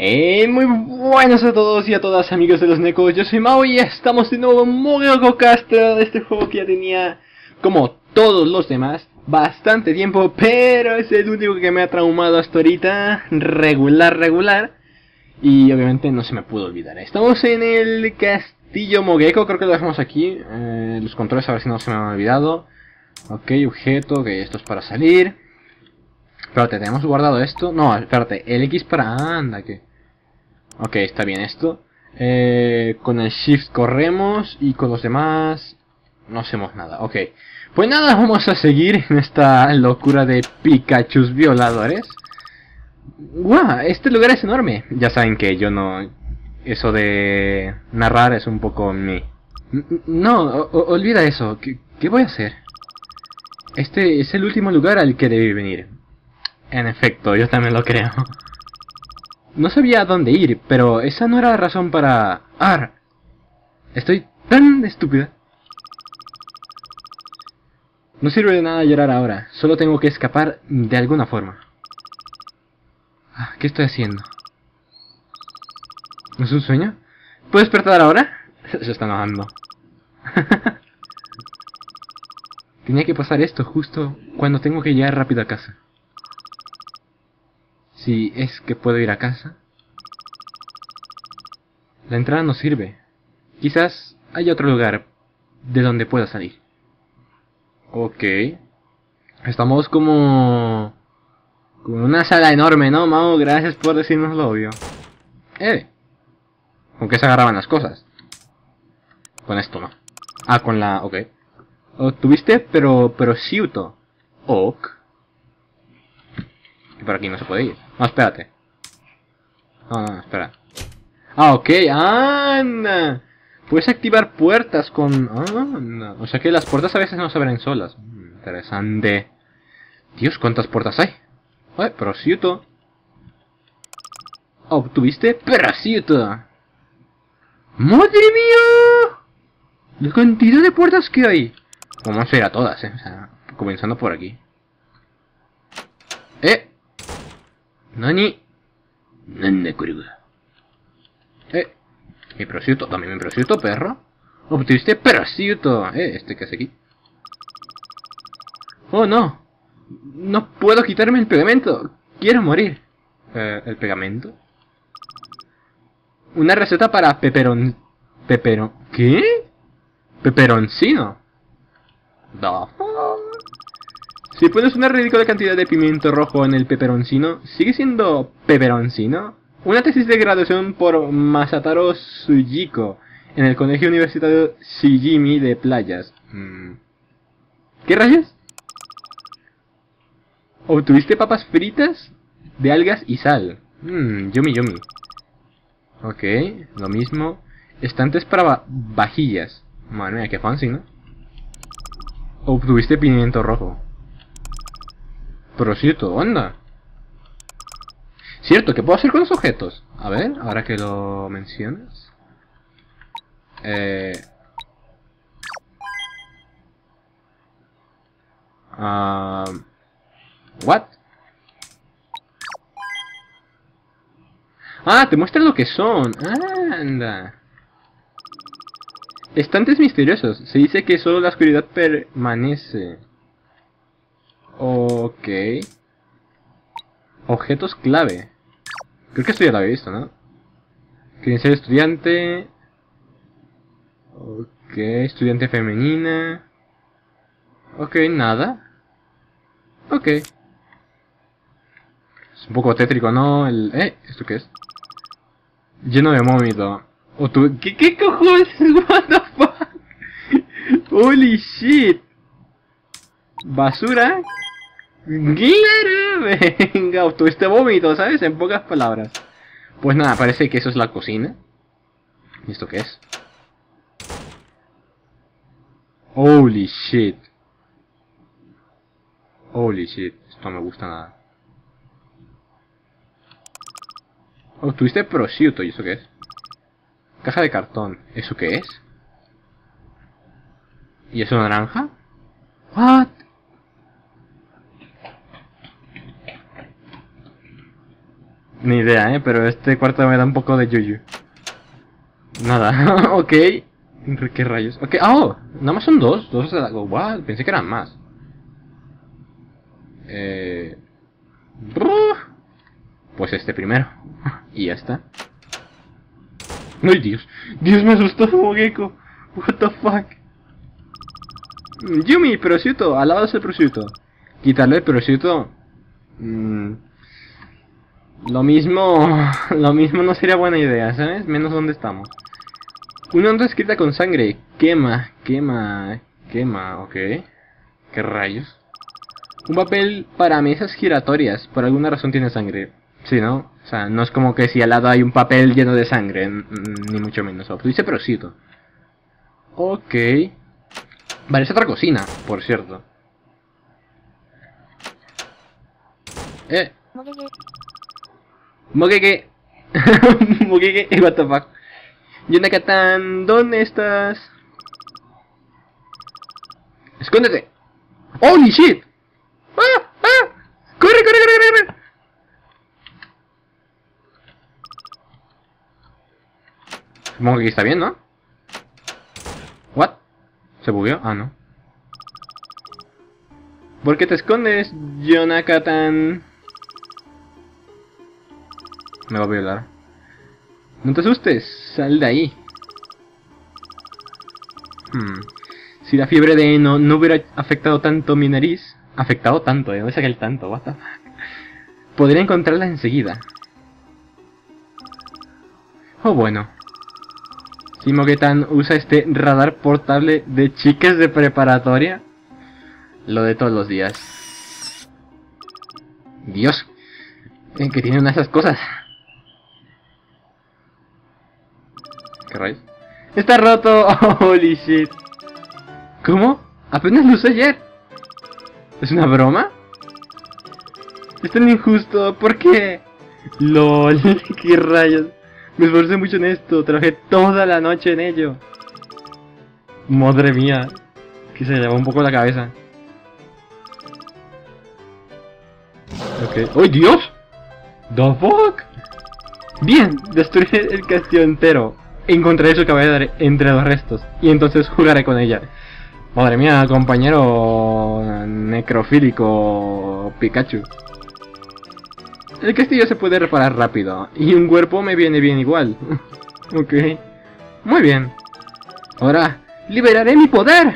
Muy buenos a todos y a todas, amigos de los Necos. Yo soy Mao y estamos de nuevo en Mogoco Castle, de este juego que ya tenía, como todos los demás, bastante tiempo, pero es el único que me ha traumado hasta ahorita. Regular. Y obviamente no se me pudo olvidar. Estamos en el castillo Mogeko, creo que lo dejamos aquí. Los controles a ver si no se me han olvidado. Ok, objeto, ok, esto es para salir. Espérate, ¿tenemos guardado esto? No, espérate, el X para... anda, que... Ok, está bien esto. Con el Shift corremos y con los demás no hacemos nada. Ok, pues nada, vamos a seguir en esta locura de Pikachus violadores. ¡Guau! Este lugar es enorme. Ya saben que yo no... Eso de narrar es un poco mi... No, olvida eso. ¿Qué voy a hacer? Este es el último lugar al que debí venir. En efecto, yo también lo creo. No sabía a dónde ir, pero esa no era la razón para... ¡Ar! Estoy tan estúpida. No sirve de nada llorar ahora, solo tengo que escapar de alguna forma. ¿Qué estoy haciendo? ¿No es un sueño? ¿Puedo despertar ahora? Se está enojando. Tenía que pasar esto justo cuando tengo que llegar rápido a casa. Si es que puedo ir a casa. La entrada no sirve. Quizás haya otro lugar de donde pueda salir. Ok. Estamos como en una sala enorme, ¿no, Mao? Gracias por decirnos lo obvio. ¿Con qué se agarraban las cosas? Con esto, ¿no? Con la... ok. Tuviste, pero Ciuto. Ok. Y por aquí no se puede ir. No, espérate. No, espera. Ok, anda. Puedes activar puertas con... anda. O sea que las puertas a veces no se abren solas. Interesante. Dios, ¿cuántas puertas hay? Prosciutto. ¿Obtuviste? ¡Prosciutto! ¡Madre mía! La cantidad de puertas que hay. Vamos a ir a todas, O sea, comenzando por aquí. Nani. Nanda kuruga. Mi prosciutto, también mi prosciutto, perro. Obtuviste prosciutto. ¿Este qué hace aquí? Oh, no. No puedo quitarme el pegamento. Quiero morir. ¿El pegamento? Una receta para ¿qué? Peperoncino. No. Si pones una ridícula cantidad de pimiento rojo en el peperoncino, ¿sigue siendo peperoncino? Una tesis de graduación por Masataro Sujiko en el Colegio Universitario Shijimi de Playas. ¿Qué rayos? ¿Obtuviste papas fritas de algas y sal? Yummy. Ok, lo mismo. Estantes para vajillas. Madre mía, qué fancy, ¿no? Obtuviste pimiento rojo. Prosciutto, anda. Cierto, ¿qué puedo hacer con los objetos? A ver, ahora que lo mencionas. What? Te muestra lo que son. Anda. Estantes misteriosos. Se dice que solo la oscuridad permanece. Ok. Objetos clave. Creo que esto ya lo había visto, ¿no? Credencial estudiante. Ok, estudiante femenina. Ok, nada. Ok. Es un poco tétrico, ¿no? ¿Esto qué es? Lleno de vómito. ¿Qué cojones? What the fuck? Holy shit. Basura. Claro. Venga, obtuviste vómito, ¿sabes? En pocas palabras. Pues nada, parece que eso es la cocina. ¿Y esto qué es? Holy shit. Holy shit. Esto no me gusta nada. Obtuviste prosciutto. ¿Y eso qué es? Caja de cartón. ¿Eso qué es? ¿Y eso naranja? What? Ni idea, pero este cuarto me da un poco de yuyu. Nada, ok. ¿Qué rayos? Ok, oh, nada más son dos. What? Pensé que eran más. Pues este primero. Y ya está. ¡Ay, Dios! ¡Dios, me asustó, Mogeko! What the fuck. Yumi, prosciutto, alabados el prosciutto. Quitarle el prosciutto. Lo mismo no sería buena idea, ¿sabes? Menos donde estamos. Una nota escrita con sangre. Quema, ok. ¿Qué rayos? Un papel para mesas giratorias. Por alguna razón tiene sangre. Sí, ¿no? O sea, no es como que si al lado hay un papel lleno de sangre. Ni mucho menos. Dice prosciutto. Ok. Vale, es otra cocina, por cierto. Mogeke. Mogeke, what the fuck. Yonaka-tan, ¿dónde estás? ¡Escóndete! ¡Holy shit! ¡Ah! ¡Ah! ¡Corre, corre, corre, corre! Supongo que aquí está bien, ¿no? ¿What? ¿Se bugueó? Ah, no. ¿Por qué te escondes, Yonaka-tan? Me va a violar. No te asustes, sal de ahí. Si la fiebre de heno no hubiera afectado tanto mi nariz... Afectado tanto, ¿de dónde saca el tanto? What the fuck? Podría encontrarla enseguida. Oh, bueno. Si Mogeko-tan usa este radar portable de chicas de preparatoria, lo de todos los días. Dios, que tiene una de esas cosas. ¿Qué rayos? ¡Está roto! ¡Holy shit! ¿Cómo? Apenas lo usé ayer. ¿Es una broma? Es tan injusto, ¿por qué? LOL, qué rayos. Me esforcé mucho en esto, trabajé toda la noche en ello. Madre mía, que se llevó un poco la cabeza. Ok. ¡Oh, Dios! ¿The fuck? Bien, destruiré el castillo entero. Encontraré su cabeza entre los restos y entonces jugaré con ella. Madre mía, compañero necrofílico Pikachu. El castillo se puede reparar rápido y un cuerpo me viene bien igual. Ok. Muy bien. Ahora liberaré mi poder.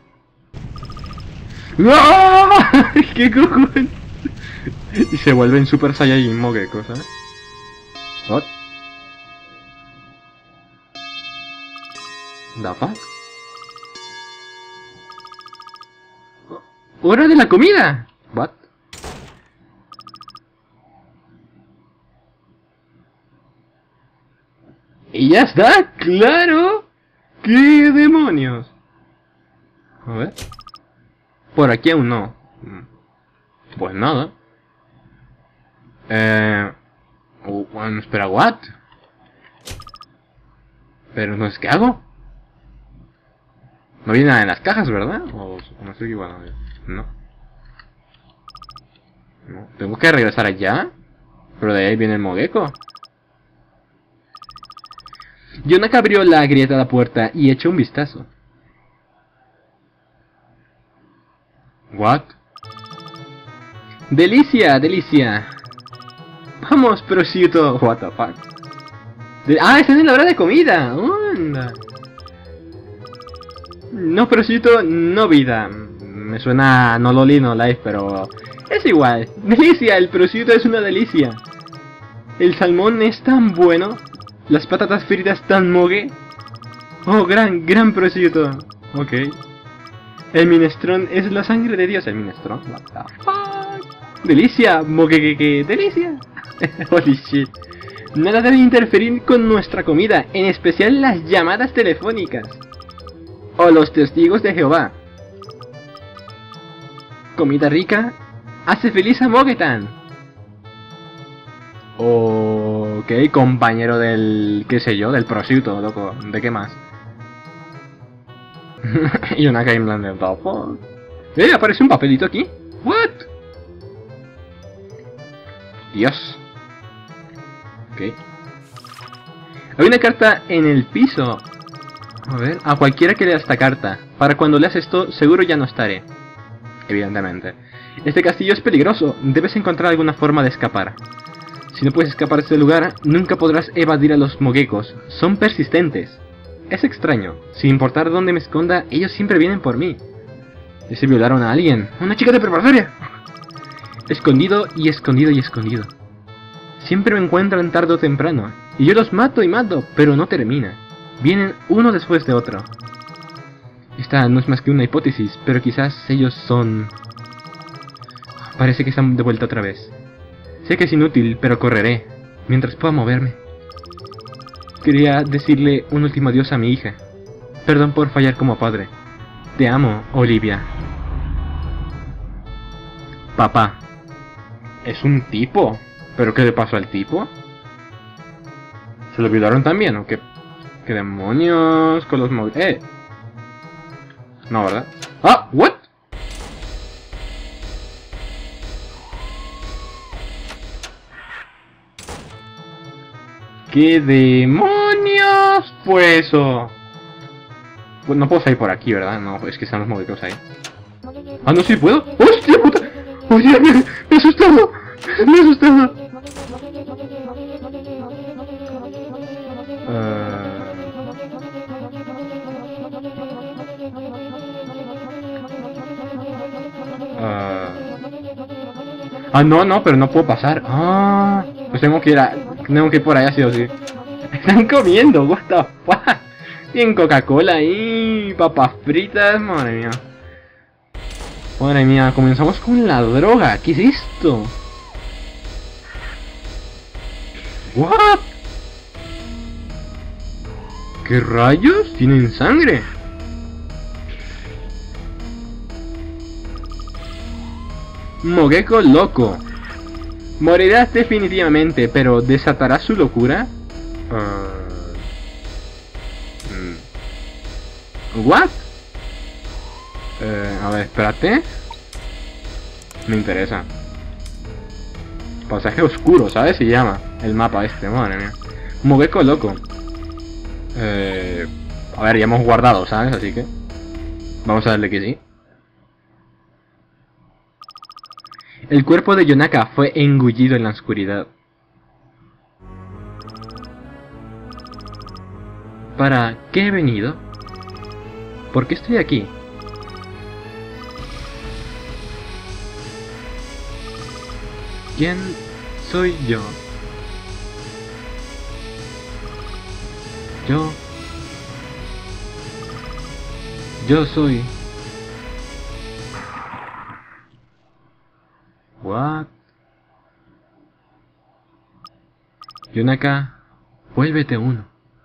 ¡No! ¡Qué cojones! Y se vuelve en Super Saiyajin Mogeko, ¿sabes? What? The fuck? ¡Hora de la comida! What? ¡Y ya está! ¡Claro! ¡Qué demonios! A ver. Por aquí aún no. Pues nada. Bueno, espera, ¿what? Pero no es que hago. No viene nada en las cajas, ¿verdad? O no estoy equivocado. No. No. ¿Tengo que regresar allá? Pero de ahí viene el Mogeko. Yonaka abrió la grieta de la puerta y echó un vistazo. ¿What? ¡Delicia, delicia! ¡Vamos, prosciutto! What the fuck. Están en la hora de comida. ¡Onda! No prosciutto, no vida. Me suena no loli, no life, pero es igual. Delicia, el prosciutto es una delicia. El salmón es tan bueno. Las patatas fritas tan mogue. Oh, gran prosciutto. Ok. El minestrón es la sangre de Dios. El minestrón. What the fuck. Delicia, mogue, delicia. Holy shit. Nada debe interferir con nuestra comida, en especial las llamadas telefónicas. O los testigos de Jehová. Comida rica hace feliz a Mogeko-tan. Ok, compañero del... qué sé yo, del prosciutto, loco. ¿De qué más? Y una game plan de topo. Aparece un papelito aquí. What? Dios. Ok. Hay una carta en el piso. A ver, a cualquiera que lea esta carta. Para cuando leas esto, seguro ya no estaré. Evidentemente. Este castillo es peligroso. Debes encontrar alguna forma de escapar. Si no puedes escapar de este lugar, nunca podrás evadir a los Mogekos. Son persistentes. Es extraño. Sin importar dónde me esconda, ellos siempre vienen por mí. ¿Y si violaron a alguien? ¡Una chica de preparatoria! Escondido y escondido y escondido. Siempre me encuentran tarde o temprano. Y yo los mato y mato, pero no termina. Vienen uno después de otro. Esta no es más que una hipótesis, pero quizás ellos son... Parece que están de vuelta otra vez. Sé que es inútil, pero correré, mientras pueda moverme. Quería decirle un último adiós a mi hija. Perdón por fallar como padre. Te amo, Olivia. Papá. ¿Es un tipo? ¿Pero qué le pasó al tipo? ¿Se lo violaron también o qué? ¿Qué demonios con los móviles? No, ¿verdad? ¡Ah! ¿What? ¿Qué demonios fue eso? Pues no puedo salir por aquí, ¿verdad? No, es que están los móviles ahí. Ah, no, sí puedo. ¡Hostia puta! ¡Hostia! ¡Me he asustado! ¡Me he asustado! Ah, no, pero no puedo pasar. Ah, pues tengo que ir por allá sí o sí. Están comiendo, what the fuck. Tienen Coca-Cola y papas fritas, madre mía. Madre mía, comenzamos con la droga. ¿Qué es esto? What? ¿Qué rayos? Tienen sangre. Mogeko loco. Morirás definitivamente, pero ¿desatarás su locura? ¿What? A ver, espérate. Me interesa. Pasaje oscuro, ¿sabes? Se llama el mapa este, madre mía. Mogeko loco. A ver, ya hemos guardado, ¿sabes? Así que vamos a darle que sí. El cuerpo de Yonaka fue engullido en la oscuridad. ¿Para qué he venido? ¿Por qué estoy aquí? ¿Quién soy yo? Yo soy... What? Yonaka, vuélvete uno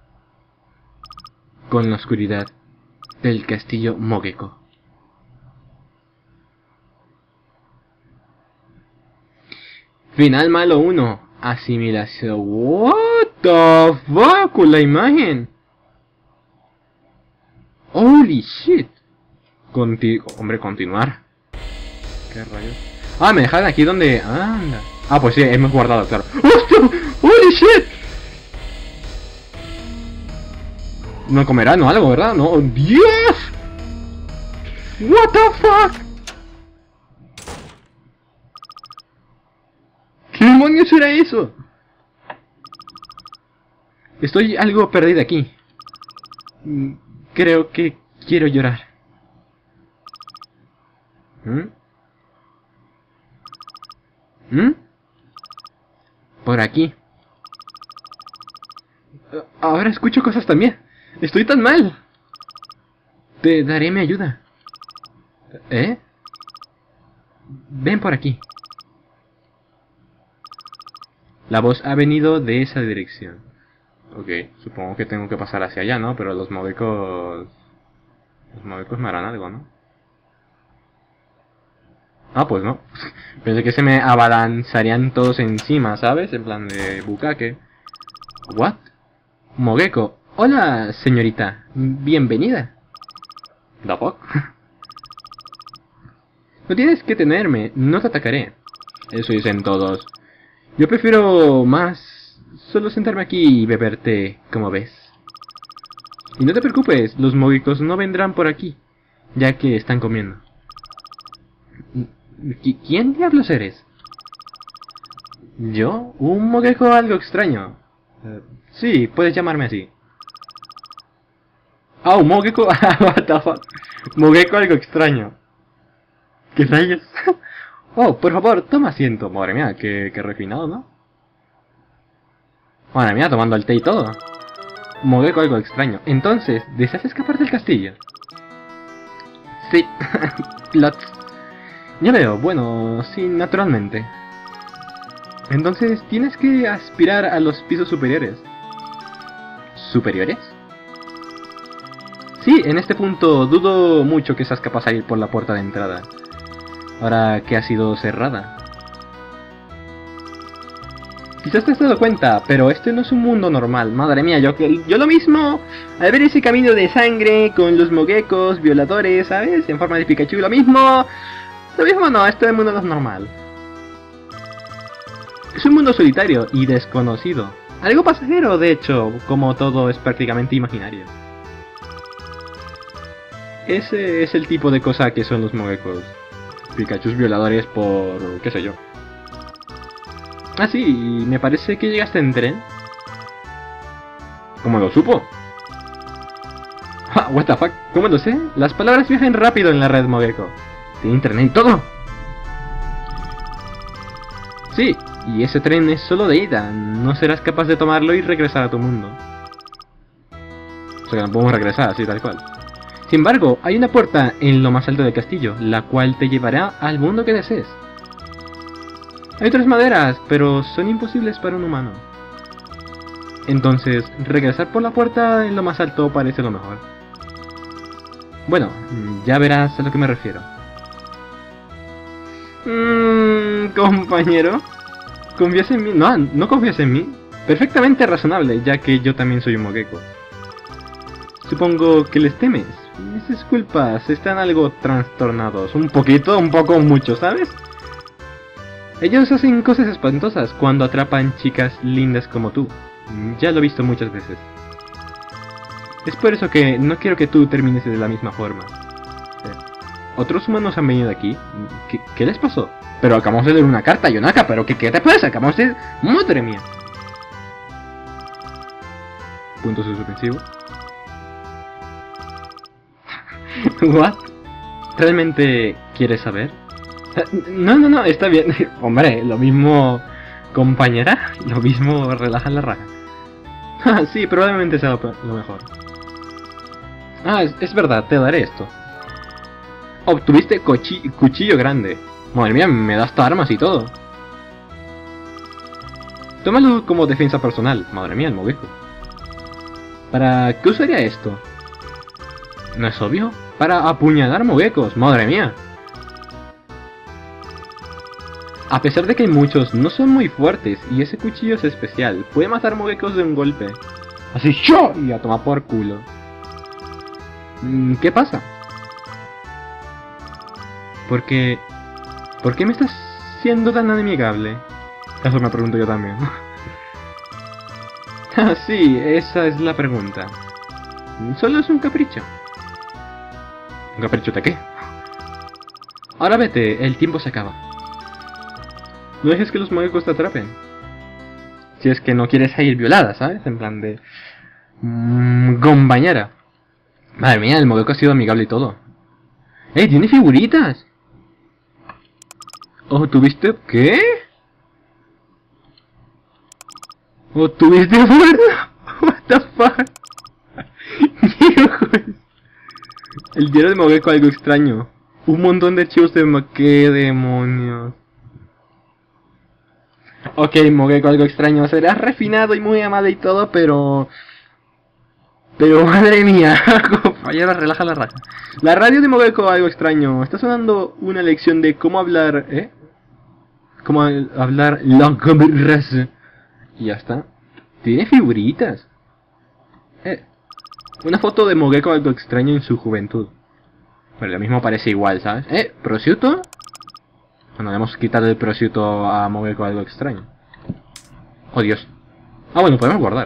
con la oscuridad del castillo Mogeko. Final malo 1. Asimilación. What the fuck con la imagen. Holy shit. Hombre, continuar. ¿Qué rayos? Ah, me dejan aquí donde... Anda. Ah, pues sí, hemos guardado, claro. ¡Hostia! ¡Holy shit! No comerán o algo, ¿verdad? No. ¡Dios! What the fuck? ¿Qué demonios era eso? Estoy algo perdido aquí. Creo que quiero llorar. Por aquí. Ahora escucho cosas también. Estoy tan mal. Te daré mi ayuda. ¿Eh? Ven por aquí. La voz ha venido de esa dirección. Ok, supongo que tengo que pasar hacia allá, ¿no? Pero los Mogekos... Los Mogekos me harán algo, ¿no? Ah, pues no. Pensé que se me abalanzarían todos encima, ¿sabes? En plan de bucaque. ¿What? Mogeko. Hola, señorita. Bienvenida. ¿The fuck? No tienes que temerme. No te atacaré. Eso dicen todos. Yo prefiero más solo sentarme aquí y beber té, como ves. Y no te preocupes, los mogekos no vendrán por aquí, ya que están comiendo. ¿Quién diablos eres? ¿Yo? ¿Un mogeko algo extraño? Sí, puedes llamarme así. Ah, un mogeko... What the fuck? Mogeko algo extraño. ¿Qué rayos? Oh, por favor, toma asiento. Madre mía, qué refinado, ¿no? Madre mía, tomando el té y todo. Mogeko algo extraño. Entonces, ¿deseas escapar del castillo? Sí. Plots. Ya veo, bueno, sí, naturalmente. Entonces, tienes que aspirar a los pisos superiores. ¿Superiores? Sí, en este punto dudo mucho que seas capaz de ir por la puerta de entrada. Ahora que ha sido cerrada. Quizás te has dado cuenta, pero este no es un mundo normal. Madre mía, yo lo mismo, al ver ese camino de sangre con los mogekos, violadores, ¿sabes? En forma de Pikachu, lo mismo no, este mundo no es normal. Es un mundo solitario y desconocido. Algo pasajero, de hecho, como todo es prácticamente imaginario. Ese es el tipo de cosa que son los mogekos. Pikachus violadores por... qué sé yo. Ah, sí, y me parece que llegaste en tren. ¿Cómo lo supo? Ah, what the fuck, ¿cómo lo sé? Las palabras viajan rápido en la red Mogeko. Tiene internet y todo. Sí, y ese tren es solo de ida. No serás capaz de tomarlo y regresar a tu mundo. O sea que no podemos regresar así tal cual. Sin embargo, hay una puerta en lo más alto del castillo, la cual te llevará al mundo que desees. Hay otras maderas, pero son imposibles para un humano. Entonces, regresar por la puerta en lo más alto parece lo mejor. Bueno, ya verás a lo que me refiero. Compañero, ¿confías en mí? No confías en mí. Perfectamente razonable, ya que yo también soy un mogeko. Supongo que les temes. Mis disculpas, están algo trastornados. Un poco mucho, ¿sabes? Ellos hacen cosas espantosas cuando atrapan chicas lindas como tú. Ya lo he visto muchas veces. Es por eso que no quiero que tú termines de la misma forma. ¿Otros humanos han venido aquí? ¿Qué les pasó? Pero acabamos de leer una carta, Yonaka, pero ¿qué te pasa? Acabamos de... ¡Madre mía! Puntos suspensivos. ¿What? ¿Realmente quieres saber? No, está bien. Hombre, lo mismo, compañera, lo mismo relaja la raja. Sí, probablemente sea lo mejor. Ah, es verdad, te daré esto. Obtuviste cuchillo grande. Madre mía, me das armas y todo. Tómalo como defensa personal. Madre mía, el mogeko. ¿Para qué usaría esto? ¿No es obvio? Para apuñalar mogekos. Madre mía. A pesar de que muchos no son muy fuertes y ese cuchillo es especial, puede matar mogekos de un golpe. Así, ¡yo! Y a tomar por culo. ¿Qué pasa? ¿Por qué me estás siendo tan amigable? Eso me pregunto yo también. Ah, sí, esa es la pregunta. Solo es un capricho. ¿Un capricho de qué? Ahora vete, el tiempo se acaba. No dejes que los mogekos te atrapen. Si es que no quieres ir violada, ¿sabes? En plan de... compañera. Madre mía, el mogeko ha sido amigable y todo. ¡Eh, tiene figuritas! ¿Oh, tuviste qué? ¿Oh, tuviste fuerza? What the fuck? El diario de Mogeko, algo extraño. Un montón de archivos de... ¿Qué demonios? Ok, Mogeko, algo extraño. Serás refinado y muy amable y todo, pero madre mía, compañera, relaja la raja. La radio de Mogeko, algo extraño. Está sonando una lección de cómo hablar, cómo hablar la conversación. Y ya está. Tiene figuritas. Una foto de Mogeko, algo extraño en su juventud. Pero lo mismo parece igual, ¿sabes? ¿Prosciutto? Bueno, le hemos quitado el prosciutto a Mogeko, algo extraño. Oh, Dios. Ah, bueno, podemos guardar.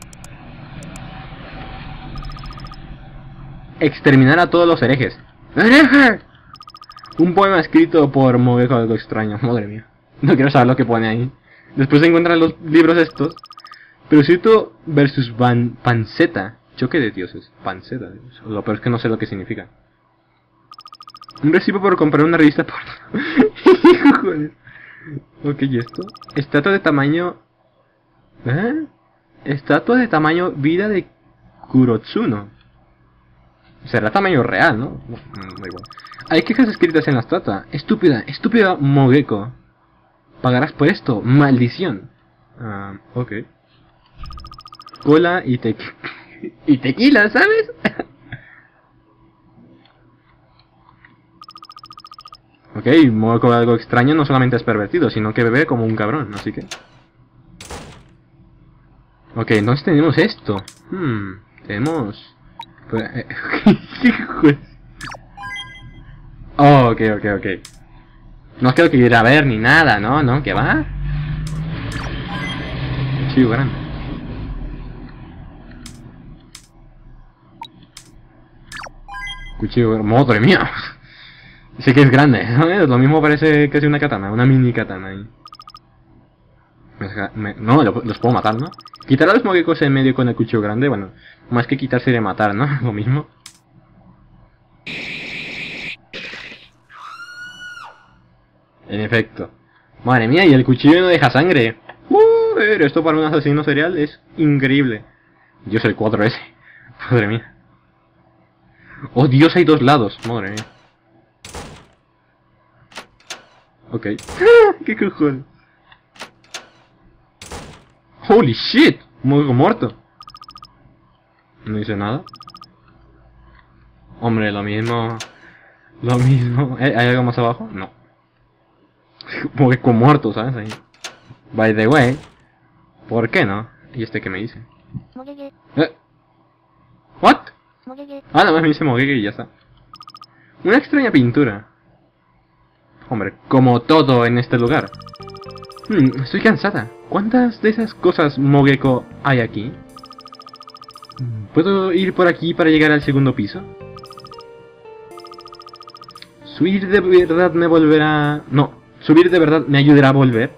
Exterminar a todos los herejes. ¡Herejes! Un poema escrito por Mogeko algo extraño. Madre mía. No quiero saber lo que pone ahí. Después se encuentran los libros estos. Perucito versus Panceta. Choque de dioses. Panceta. Lo peor es que no sé lo que significa. Un recibo por comprar una revista por... Joder. Ok, ¿y esto? Estatua de tamaño... ¿Eh? Estatua de tamaño vida de Kurotsuno. Será tamaño real, ¿no? Da igual. Hay quejas escritas en la estatua. Estúpida, estúpida Mogeko. Pagarás por esto, maldición. Ok. Cola y y tequila, ¿sabes? Ok, Mogeko algo extraño no solamente es pervertido, sino que bebe como un cabrón, así que... Ok, entonces tenemos esto. Tenemos... Oh, ok. No creo que ir a ver ni nada, ¿no? ¿No? ¿Qué va? Cuchillo grande. Cuchillo... Madre mía. Sé que es grande, ¿no? Lo mismo parece casi una katana, una mini katana ahí. No, los puedo matar, ¿no? Quitar a los Mogekos en medio con el cuchillo grande, bueno, más que quitar sería matar, ¿no? Lo mismo. En efecto. Madre mía, y el cuchillo no deja sangre. Pero esto para un asesino serial es increíble. Dios, el 4S. Madre mía. Oh, Dios, hay dos lados. Madre mía. Ok. ¿Qué cojones? Holy shit. Muerto. No dice nada. Hombre, lo mismo. Lo mismo. ¿Hay algo más abajo? No. Como que con muertos, ¿sabes? Ahí. By the way. ¿Por qué no? ¿Y este qué me dice? ¿What? Ah, nada más me dice Mogege y ya está. Una extraña pintura. Hombre, como todo en este lugar. Estoy cansada. ¿Cuántas de esas cosas Mogeko hay aquí? ¿Puedo ir por aquí para llegar al segundo piso? ¿Subir de verdad me volverá...? No, subir de verdad me ayudará a volver.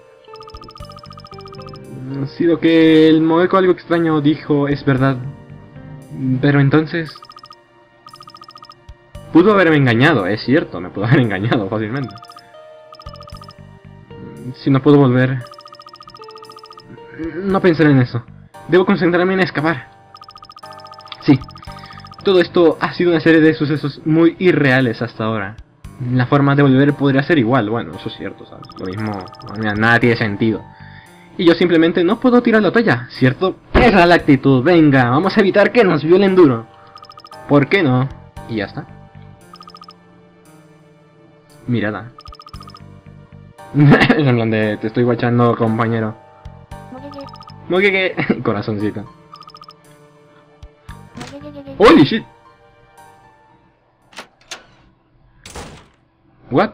Si lo que el Mogeko algo extraño dijo es verdad. Pero entonces... Pudo haberme engañado, es cierto, me pudo haber engañado fácilmente. Si no puedo volver... No pensaré en eso. Debo concentrarme en escapar. Sí. Todo esto ha sido una serie de sucesos muy irreales hasta ahora. La forma de volver podría ser igual. Bueno, eso es cierto, ¿sabes? Lo mismo... Mira, nada tiene sentido. Y yo simplemente no puedo tirar la toalla, ¿cierto? Esa es la actitud. Venga, vamos a evitar que nos violen duro. ¿Por qué no? Y ya está. Mirada. Es en plan de... Te estoy guachando, compañero. Mogege. Corazoncito. Holy shit. What?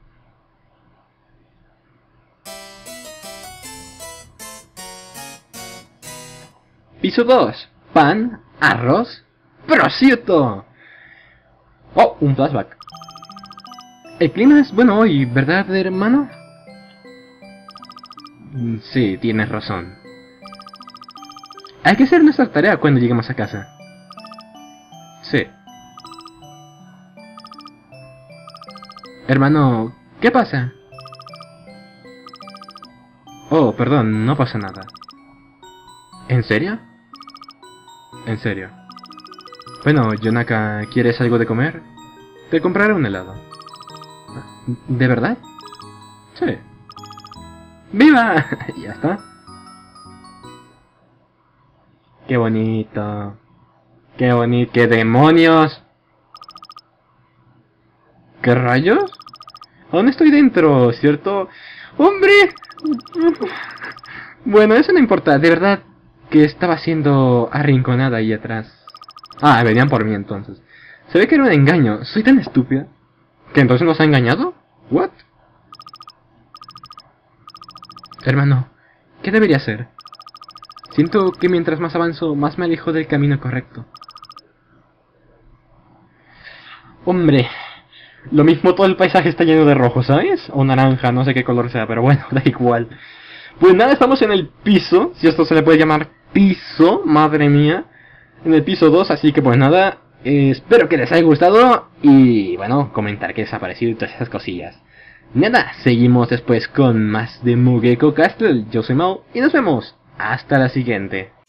Piso 2. Pan, arroz, prosciutto. Oh, un flashback. El clima es bueno hoy, ¿verdad, hermano? Sí, tienes razón. Hay que hacer nuestra tarea cuando lleguemos a casa. Sí. Hermano, ¿qué pasa? Oh, perdón, no pasa nada. ¿En serio? En serio. Bueno, Yonaka, ¿quieres algo de comer? Te compraré un helado. ¿De verdad? Sí. ¡Viva! Ya está. ¡Qué bonito! ¡Qué bonito! ¡Qué demonios! ¿Qué rayos? Aún estoy dentro, ¿cierto? ¡Hombre! Bueno, eso no importa, de verdad que estaba siendo arrinconada ahí atrás. Ah, venían por mí entonces. Se ve que era un engaño. ¿Soy tan estúpida? ¿Que entonces nos ha engañado? ¿What? Hermano, ¿qué debería hacer? Siento que mientras más avanzo, más me alejo del camino correcto. Hombre, lo mismo todo el paisaje está lleno de rojo, ¿sabes? O naranja, no sé qué color sea, pero bueno, da igual. Pues nada, estamos en el piso, si esto se le puede llamar piso, madre mía. En el piso 2, así que pues nada, espero que les haya gustado y bueno, comentar qué les ha parecido y todas esas cosillas. Nada, seguimos después con más de Mugeko Castle. Yo soy Mau y nos vemos hasta la siguiente.